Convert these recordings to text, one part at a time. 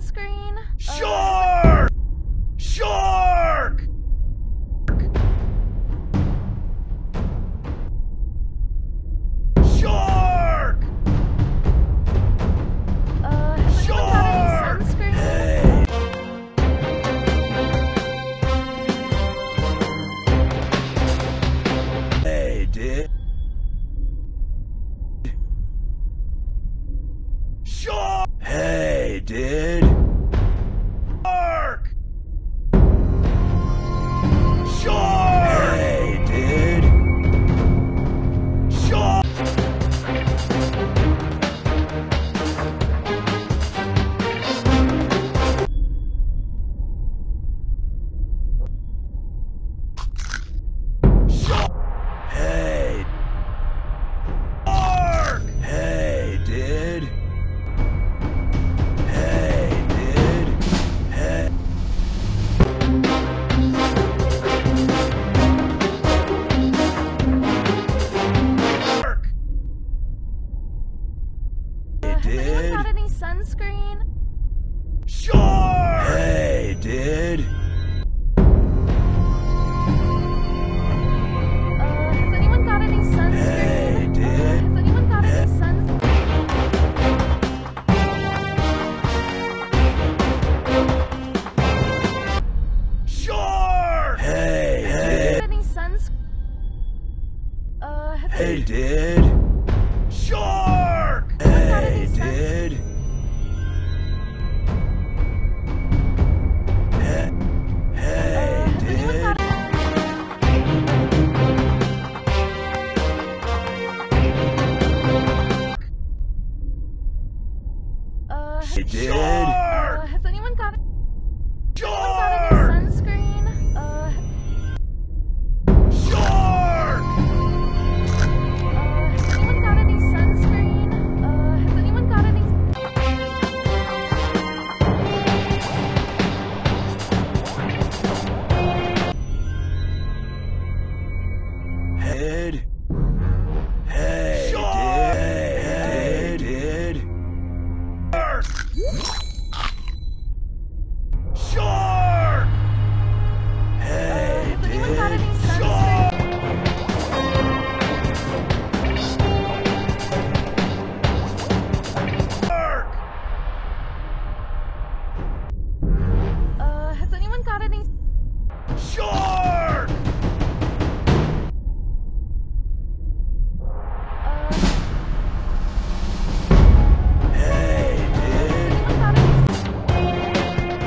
sunscreen? Shark! Shark! Shark! Has anyone got any sunscreen? Hey, dude. Shark! Hey, dude. Shark! Shark! Hey, dude. Shark! Hey. Shark! Hey, dude. Hey, dude. Hey. Shark! Hey, Has anyone dude. got any sunscreen? Shark! Hey, dude. Has anyone got any sunscreen? Hey, dude. Has anyone got any sunscreen? Shark! Hey, hey. Any sunscreen? Has Hey, anyone dude. Shark! got Hey, any dude. Hey, hey, has anyone dude. got Hey, dude. has anyone got any Shark! sunscreen? Shark! Has anyone got any sunscreen? Has anyone got any? Head. Hey, dude. Hey, dude. Shark! Hey, Has anyone got any dude. sunscreen? Shark! Has anyone got any? Shark! Hey, dude. Anyone got any?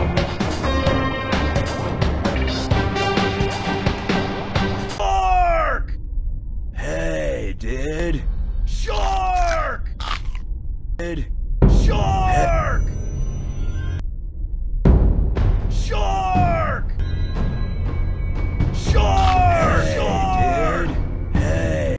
Shark! Hey, dude. Shark! Dude. Shark! Shark! Shark! Hey, dude. Hey.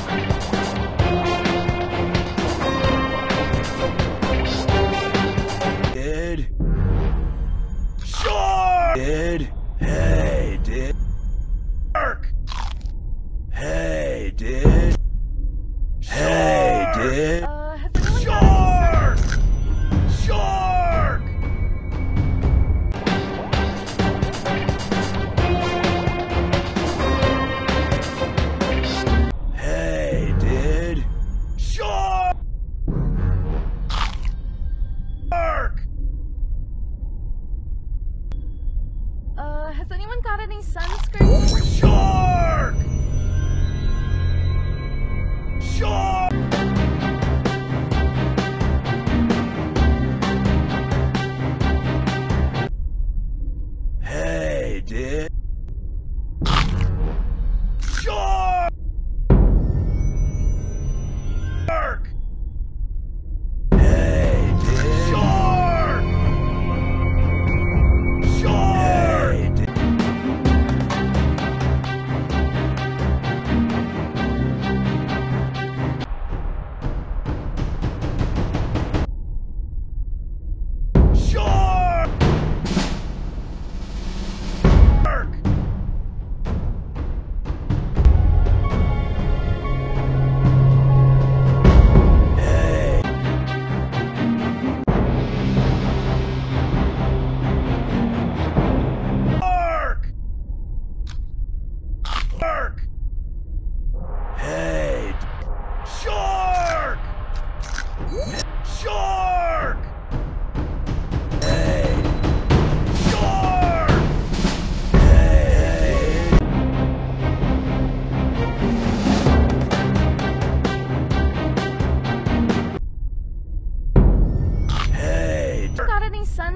Dude. Shark! Dude. Hey, dude. Shark! Hey, dude. Hey, dude. Has anyone got any? Shark!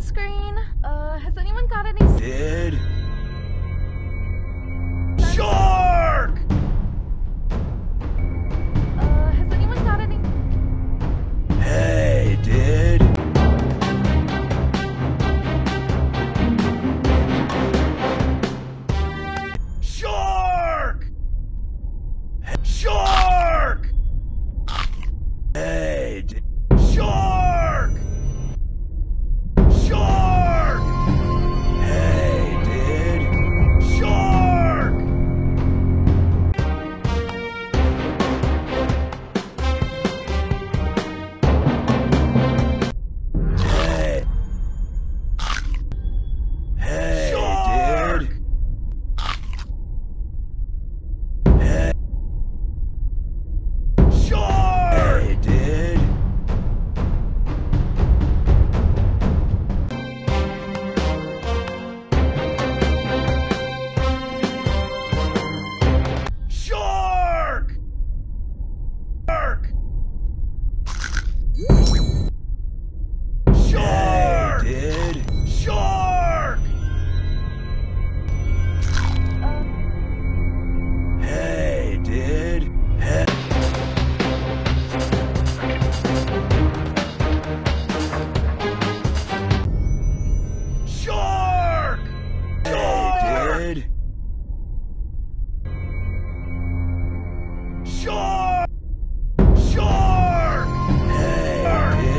sunscreen? Has anyone got any? Did. Shark! Has anyone got any? Hey, did. Shark! Shark! Hey, did. Shark! Shark! Hey, did. Shark! Hey. Hey, Shark! did. Hey, Shark! hey, did. Shark! Shark! Shark! Hey, did. Shark! Hey, did. Hey. Shark! Hey, did. Shark! Shark! Hey,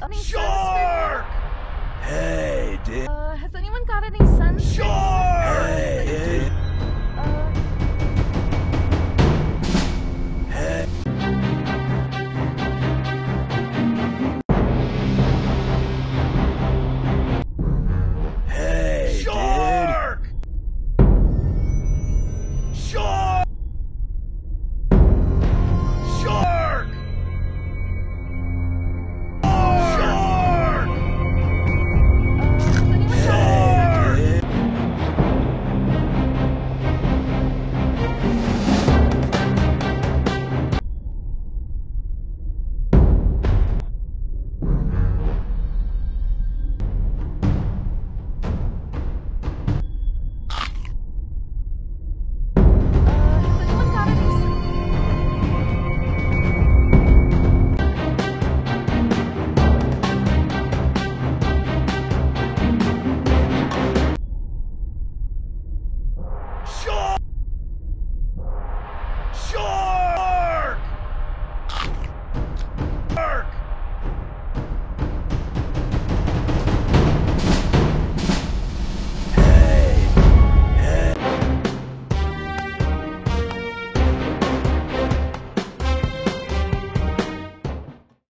any sunscreen? Shark! Hey, dude. Has anyone got any sunscreen? Shark! Hey,